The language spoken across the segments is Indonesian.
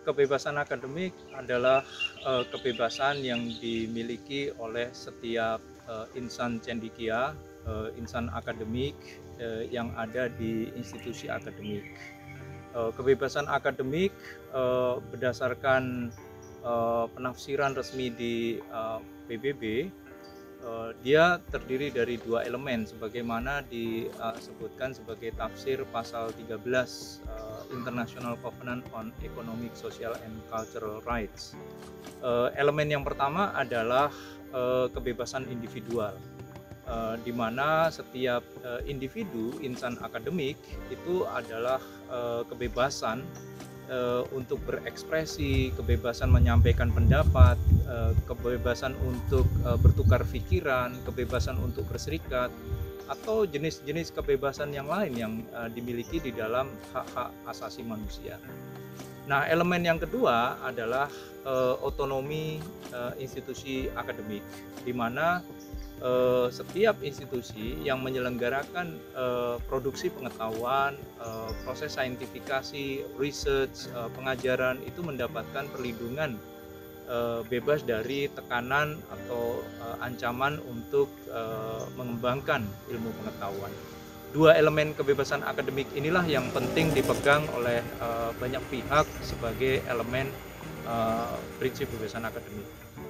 Kebebasan akademik adalah kebebasan yang dimiliki oleh setiap insan cendekia, insan akademik yang ada di institusi akademik. Kebebasan akademik berdasarkan penafsiran resmi di PBB, dia terdiri dari dua elemen sebagaimana disebutkan sebagai tafsir pasal 13 International Covenant on Economic, Social and Cultural Rights. Elemen yang pertama adalah kebebasan individual, di mana setiap individu insan akademik itu adalah kebebasan untuk berekspresi, kebebasan menyampaikan pendapat, kebebasan untuk bertukar pikiran, kebebasan untuk berserikat, atau jenis-jenis kebebasan yang lain yang dimiliki di dalam hak-hak asasi manusia. Nah, elemen yang kedua adalah otonomi institusi akademik, di mana setiap institusi yang menyelenggarakan produksi pengetahuan, proses saintifikasi, research, pengajaran itu mendapatkan perlindungan bebas dari tekanan atau ancaman untuk mengembangkan ilmu pengetahuan. Dua elemen kebebasan akademik inilah yang penting dipegang oleh banyak pihak sebagai elemen prinsip kebebasan akademik.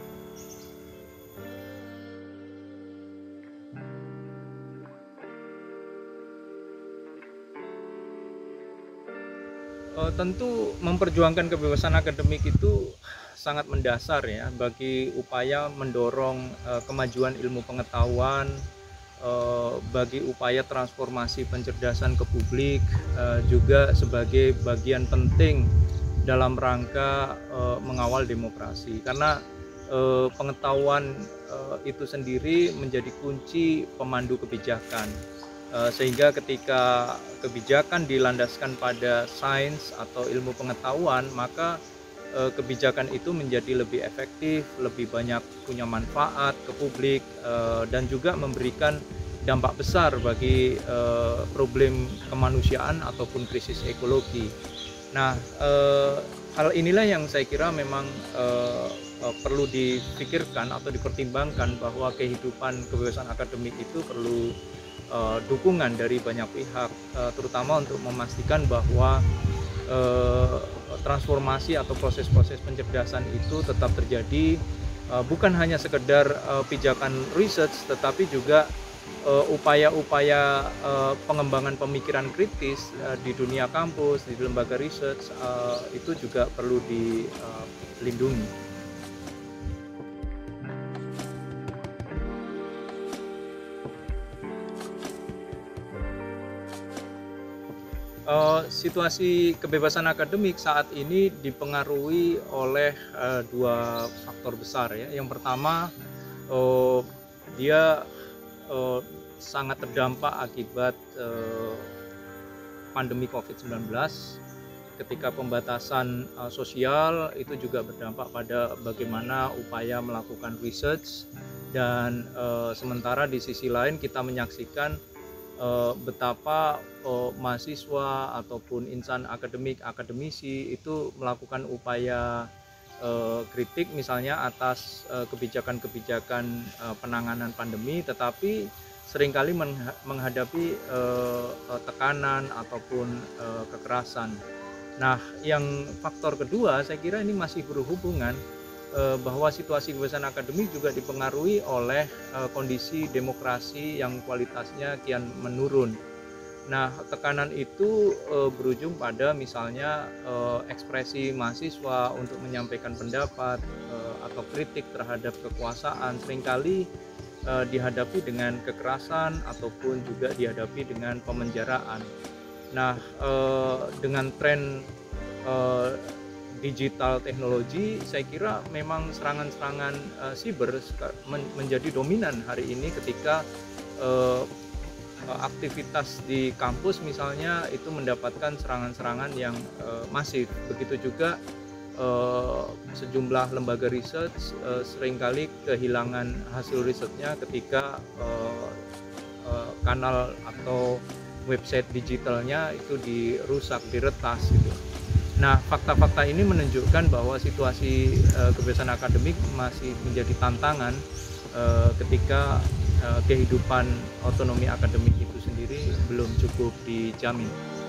Tentu memperjuangkan kebebasan akademik itu sangat mendasar ya bagi upaya mendorong kemajuan ilmu pengetahuan, bagi upaya transformasi pencerdasan ke publik, juga sebagai bagian penting dalam rangka mengawal demokrasi, karena pengetahuan itu sendiri menjadi kunci pemandu kebijakan. Sehingga ketika kebijakan dilandaskan pada sains atau ilmu pengetahuan, maka kebijakan itu menjadi lebih efektif, lebih banyak punya manfaat ke publik, dan juga memberikan dampak besar bagi problem kemanusiaan ataupun krisis ekologi. Nah, hal inilah yang saya kira memang perlu dipikirkan atau dipertimbangkan, bahwa kehidupan kebebasan akademik itu perlu dukungan dari banyak pihak, terutama untuk memastikan bahwa transformasi atau proses-proses pencerdasan itu tetap terjadi, bukan hanya sekedar pijakan research, tetapi juga upaya-upaya pengembangan pemikiran kritis di dunia kampus, di lembaga research, itu juga perlu dilindungi. Situasi kebebasan akademik saat ini dipengaruhi oleh dua faktor besar ya. Yang pertama, dia sangat terdampak akibat pandemi COVID-19. Ketika pembatasan sosial itu juga berdampak pada bagaimana upaya melakukan research, dan sementara di sisi lain kita menyaksikan betapa mahasiswa ataupun insan akademik, akademisi itu melakukan upaya kritik misalnya atas kebijakan-kebijakan penanganan pandemi, tetapi seringkali menghadapi tekanan ataupun kekerasan. Nah, yang faktor kedua saya kira ini masih berhubungan bahwa situasi kebebasan akademik juga dipengaruhi oleh kondisi demokrasi yang kualitasnya kian menurun. Nah, tekanan itu berujung pada misalnya ekspresi mahasiswa untuk menyampaikan pendapat atau kritik terhadap kekuasaan seringkali dihadapi dengan kekerasan ataupun juga dihadapi dengan pemenjaraan. Nah, dengan tren digital teknologi, saya kira memang serangan-serangan siber menjadi dominan hari ini, ketika aktivitas di kampus misalnya itu mendapatkan serangan-serangan yang masif. Begitu juga sejumlah lembaga research seringkali kehilangan hasil risetnya ketika kanal atau website digitalnya itu dirusak, diretas gitu. Nah, fakta-fakta ini menunjukkan bahwa situasi kebebasan akademik masih menjadi tantangan ketika kehidupan otonomi akademik itu sendiri belum cukup dijamin.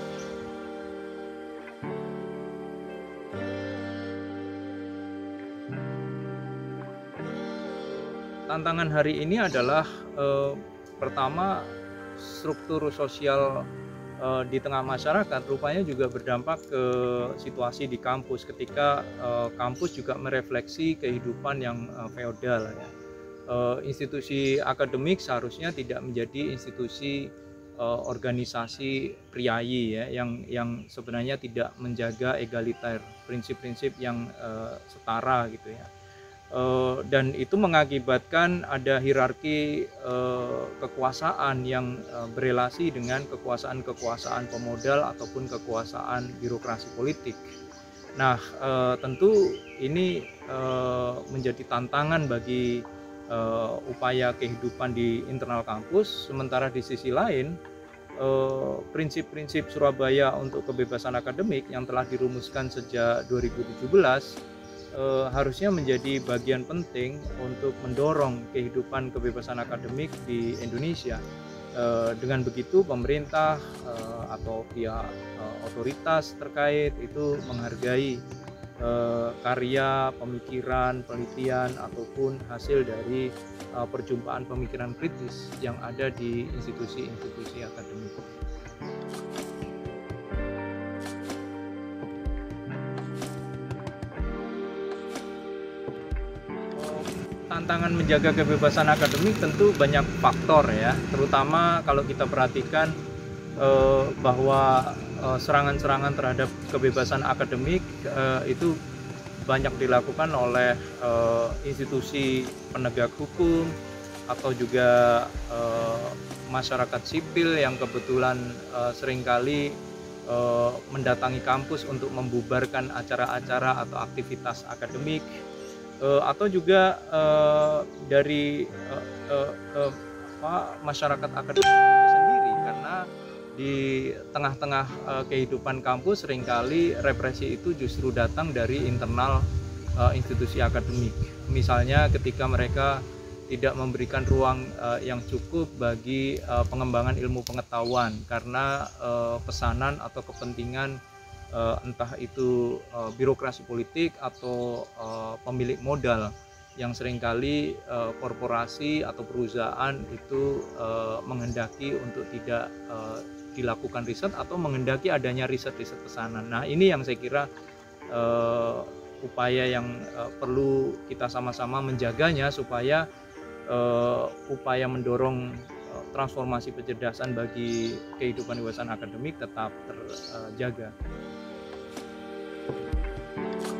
Tantangan hari ini adalah pertama, struktur sosial di tengah masyarakat rupanya juga berdampak ke situasi di kampus ketika kampus juga merefleksi kehidupan yang feodal ya. Institusi akademik seharusnya tidak menjadi institusi organisasi priayi ya yang sebenarnya tidak menjaga egaliter, prinsip-prinsip yang setara gitu ya. Dan itu mengakibatkan ada hierarki kekuasaan yang berelasi dengan kekuasaan-kekuasaan pemodal ataupun kekuasaan birokrasi politik. Nah, tentu ini menjadi tantangan bagi upaya kehidupan di internal kampus. Sementara di sisi lain, prinsip-prinsip Surabaya untuk kebebasan akademik yang telah dirumuskan sejak 2017 harusnya menjadi bagian penting untuk mendorong kehidupan kebebasan akademik di Indonesia. Dengan begitu pemerintah atau pihak otoritas terkait itu menghargai karya, pemikiran, penelitian ataupun hasil dari perjumpaan pemikiran kritis yang ada di institusi-institusi akademik. Tantangan menjaga kebebasan akademik tentu banyak faktor ya, terutama kalau kita perhatikan bahwa serangan-serangan terhadap kebebasan akademik itu banyak dilakukan oleh institusi penegak hukum atau juga masyarakat sipil yang kebetulan seringkali mendatangi kampus untuk membubarkan acara-acara atau aktivitas akademik. Atau juga dari masyarakat akademik itu sendiri, karena di tengah-tengah kehidupan kampus seringkali represi itu justru datang dari internal institusi akademik. Misalnya ketika mereka tidak memberikan ruang yang cukup bagi pengembangan ilmu pengetahuan karena pesanan atau kepentingan entah itu birokrasi politik atau pemilik modal yang seringkali korporasi atau perusahaan itu menghendaki untuk tidak dilakukan riset atau menghendaki adanya riset-riset pesanan. Nah, ini yang saya kira upaya yang perlu kita sama-sama menjaganya supaya upaya mendorong transformasi kecerdasan bagi kehidupan kebebasan akademik tetap terjaga.